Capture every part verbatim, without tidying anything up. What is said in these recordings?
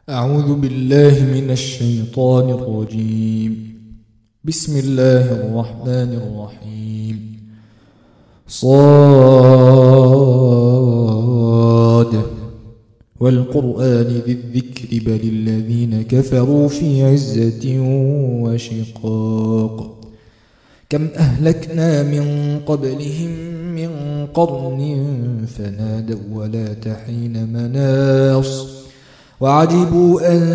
أعوذ بالله من الشيطان الرجيم. بسم الله الرحمن الرحيم. صاد والقرآن ذي الذكر بل الذين كفروا في عزة وشقاق. كم أهلكنا من قبلهم من قرن فنادوا ولا تحين مناص وعجبوا أن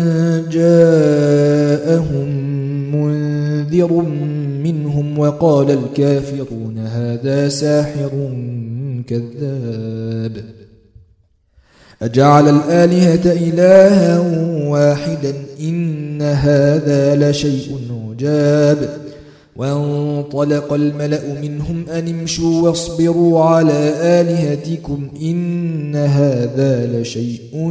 جاءهم منذر منهم وقال الكافرون هذا ساحر كذاب أجعل الآلهة إلها واحدا إن هذا لشيء عجاب. وانطلق الملأ منهم أن امشوا واصبروا على آلهتكم إن هذا لشيء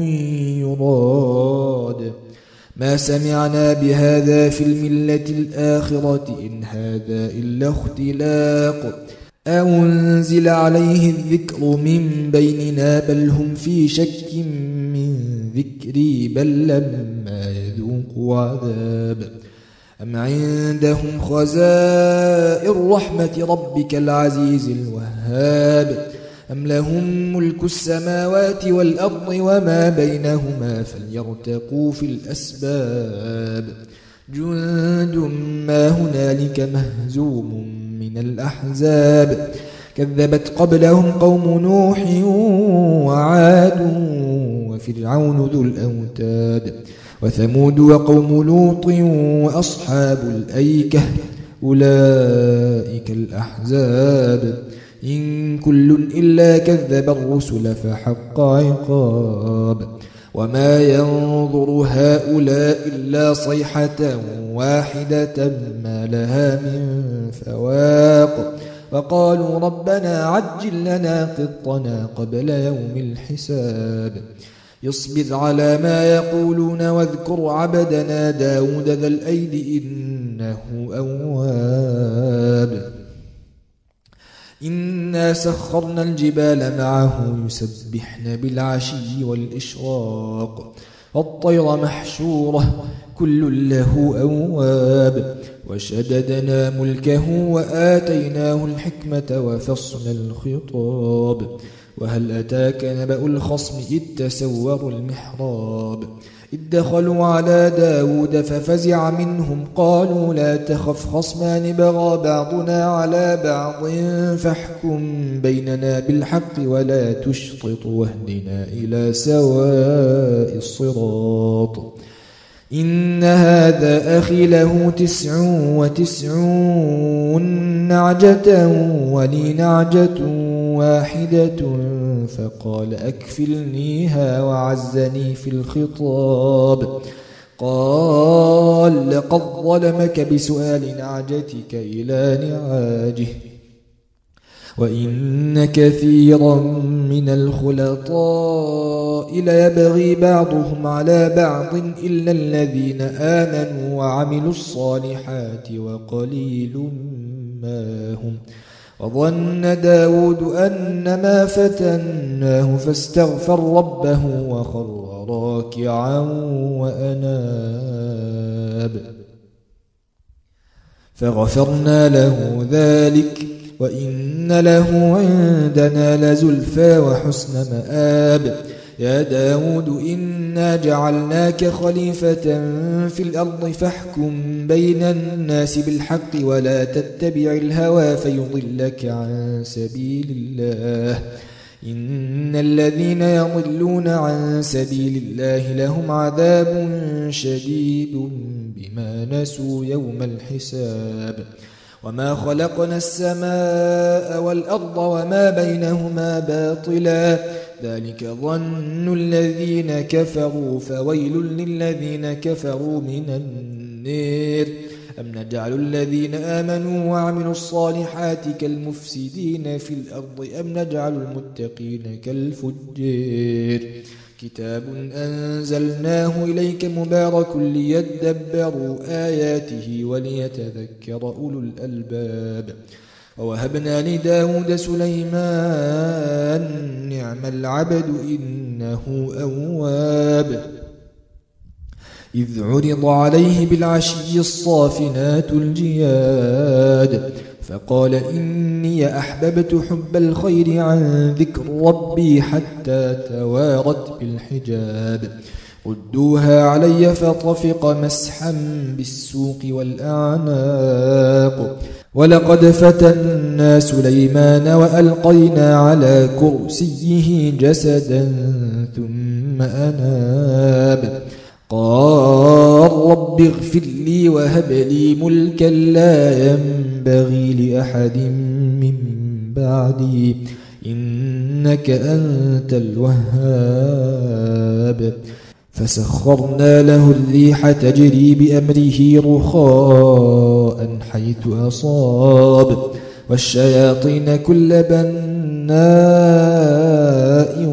يراد ما سمعنا بهذا في الملة الآخرة إن هذا إلا اختلاق أنزل عليه الذكر من بيننا بل هم في شك من ذكري بل لما يذوقوا عذاب أم عندهم خزائن رحمة ربك العزيز الوهاب أم لهم ملك السماوات والأرض وما بينهما فليرتقوا في الأسباب جند ما هنالك مهزوم من الأحزاب كذبت قبلهم قوم نوح وعاد وفرعون ذو الأوتاد وثمود وقوم لوط وأصحاب الأيكة أولئك الأحزاب إن كل إلا كذب الرسل فحق عقاب وما ينظر هؤلاء إلا صيحة واحدة ما لها من فواق وقالوا ربنا عجل لنا قطنا قبل يوم الحساب يصبر على ما يقولون واذكر عبدنا داود ذا الأيد إنه أواب إنا سخرنا الجبال معه يسبحن بالعشي والإشراق والطير محشورة كل له أواب وشددنا ملكه وآتيناه الحكمة وفصل الخطاب وهل أتاك نبأ الخصم إذ تسوروا المحراب إذ دخلوا على داود ففزع منهم قالوا لا تخف خصمان بغى بعضنا على بعض فاحكم بيننا بالحق ولا تشطط واهدنا إلى سواء الصراط إن هذا أخي له تسع وتسعون نعجة ولي نعجة واحدة فقال أكفلنيها وعزني في الخطاب قال لقد ظلمك بسؤال نعجتك إلى نعاجه وإن كثيرا من الخلطاء ليبغي بعضهم على بعض إلا الذين آمنوا وعملوا الصالحات وقليل ما هم وظن داود أنما فتناه فاستغفر ربه وخر راكعا وأناب فغفرنا له ذلك وإن له عندنا لزلفى وحسن مآب يا داود إنا جعلناك خليفة في الأرض فاحكم بين الناس بالحق ولا تتبع الهوى فيضلك عن سبيل الله إن الذين يضلون عن سبيل الله لهم عذاب شديد بما نسوا يوم الحساب وما خلقنا السماء والأرض وما بينهما باطلا ذلك ظن الذين كفروا فويل للذين كفروا من النار أم نجعل الذين آمنوا وعملوا الصالحات كالمفسدين في الأرض أم نجعل المتقين كالفجار كتاب أنزلناه إليك مبارك ليدبروا آياته وليتذكر أولو الألباب ووهبنا لداود سليمان نعم العبد إنه أواب إذ عرض عليه بالعشي الصافنات الجياد فقال إني أحببت حب الخير عن ذكر ربي حتى توارت بالحجاب ردوها علي فطفق مسحا بالسوق والأعناق ولقد فتنا سليمان وألقينا على كرسيه جسدا ثم أناب قال رب اغفر لي وهب لي ملكا لا ينبغي لأحد من بعدي إنك أنت الوهاب فسخرنا له الريح تجري بأمره رخاء حيث أصاب والشياطين كل بناء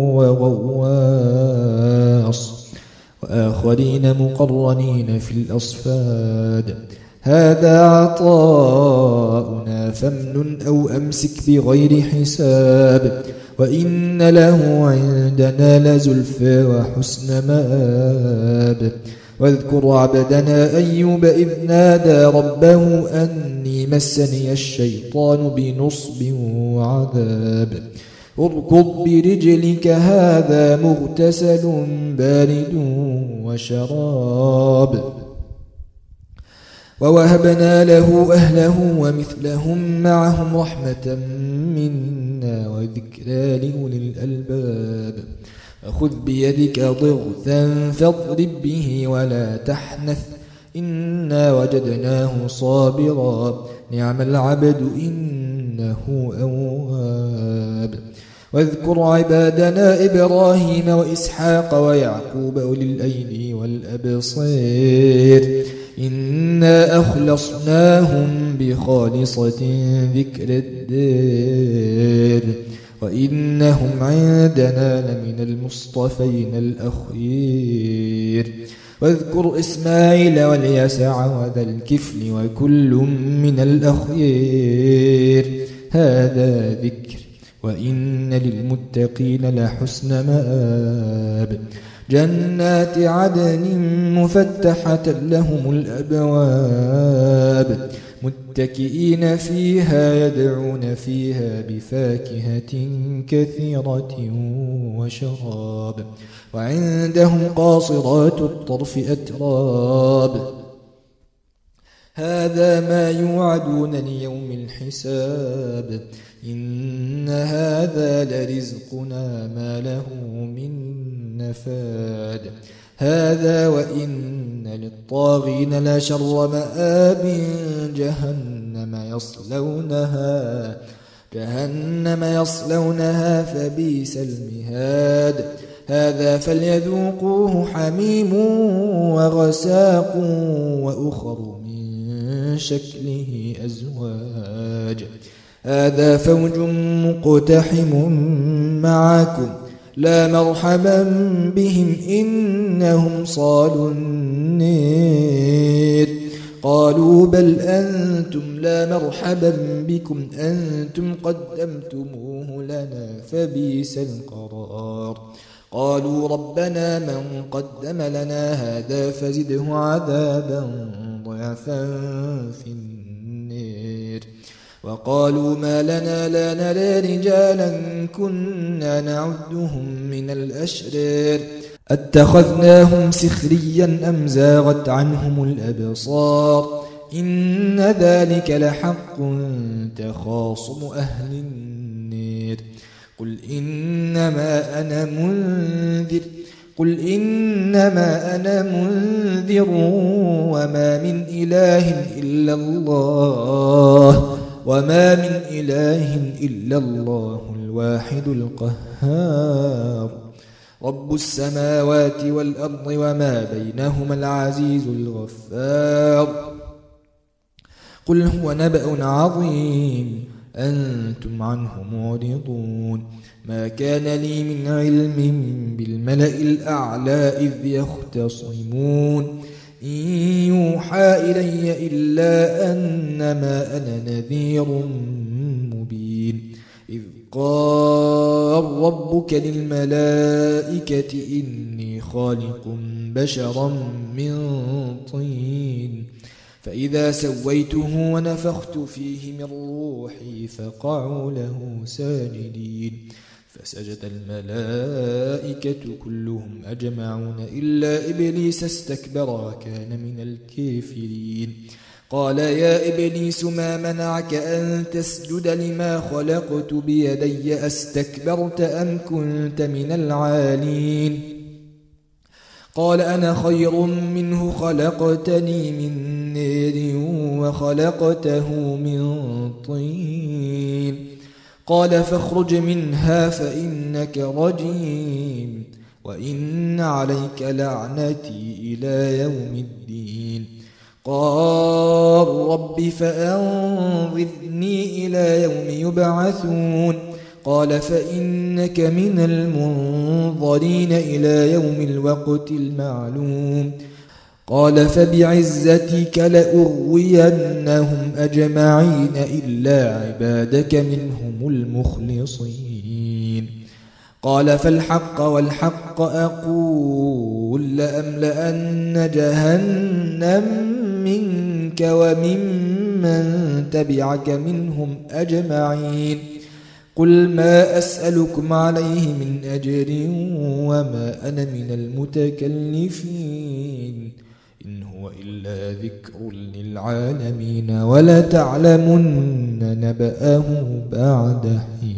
وغواص وآخرين مقرنين في الأصفاد هذا عطاؤنا فامنن أو أمسك بغير حساب وإن له عندنا لزلفى وحسن مآب واذكر عبدنا أيوب إذ نادى ربه أني مسني الشيطان بنصب وعذاب اركض برجلك هذا مغتسل بارد وشراب ووهبنا له أهله ومثلهم معهم رحمة منا وذكرى لأولي الألباب فخذ بيدك ضغثا فاضرب به ولا تحنث إنا وجدناه صابرا نعم العبد إنه أواب واذكر عبادنا إبراهيم وإسحاق ويعقوب أولي الأيدي والأبصير إنا أخلصناهم بخالصة ذكر الدار وإنهم عندنا لمن المصطفين الأخير واذكر إسماعيل واليسع وذا الكفل وكل من الأخير هذا ذكر وإن للمتقين لحسن مآب جنات عدن مفتحة لهم الأبواب متكئين فيها يدعون فيها بفاكهة كثيرة وشراب وعندهم قاصرات الطرف أتراب هذا ما يوعدون ليوم الحساب إن هذا لرزقنا ما له من نفاد هذا وإن للطاغين لشر مآب جهنم يصلونها جهنم يصلونها فبئس المهاد هذا فليذوقوه حميم وغساق وأخر من شكله أزواج هذا فوج مقتحم معكم لا مرحبا بهم إنهم صالوا النير قالوا بل أنتم لا مرحبا بكم أنتم قدمتموه لنا فبئس القرار قالوا ربنا من قدم لنا هذا فزده عذابا ضعفا في النير وقالوا ما لنا لا نرى رجالا كنا نعدهم من الأشرار اتخذناهم سخريا أم زاغت عنهم الأبصار إن ذلك لحق تخاصم أهل النير قل إنما أنا منذر قل إنما أنا منذر وما من إله إلا الله وما من إله إلا الله الواحد القهار رب السماوات والأرض وما بينهما العزيز الغفار قل هو نبأ عظيم أنتم عنه معرضون ما كان لي من علم بالملأ الأعلى إذ يختصمون إن يوحى إلي إلا أنما أنا نذير مبين إذ قال ربك للملائكة إني خالق بشرا من طين فإذا سويته ونفخت فيه من روحي فقعوا له ساجدين فسجد الملائكة كلهم أجمعون إلا إبليس استكبر وكان من الكافرين قال يا إبليس ما منعك أن تسجد لما خلقت بيدي أستكبرت أم كنت من العالين قال أنا خير منه خلقتني من نار وخلقته من طين قال فاخرج منها فإنك رجيم وإن عليك لعنتي إلى يوم الدين قال رب فأنظرني إلى يوم يبعثون قال فإنك من المنظرين إلى يوم الوقت المعلوم قال فبعزتك لأغوينهم أجمعين إلا عبادك منهم المخلصين قال فالحق والحق أقول لأملأن جهنم منك وممن تبعك منهم أجمعين قل ما أسألكم عليه من أجر وما أنا من المتكلفين إن هو إلا ذكر للعالمين ولتعلمن نبأه بعد حين.